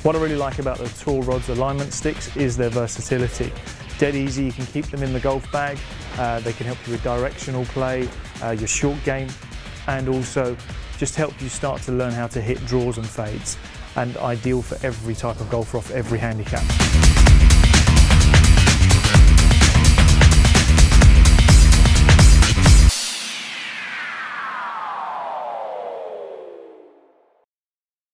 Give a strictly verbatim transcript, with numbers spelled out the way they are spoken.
What I really like about the Tour Rods alignment sticks is their versatility. Dead easy, you can keep them in the golf bag, uh, they can help you with directional play, uh, your short game, and also just help you start to learn how to hit draws and fades, and ideal for every type of golfer off every handicap.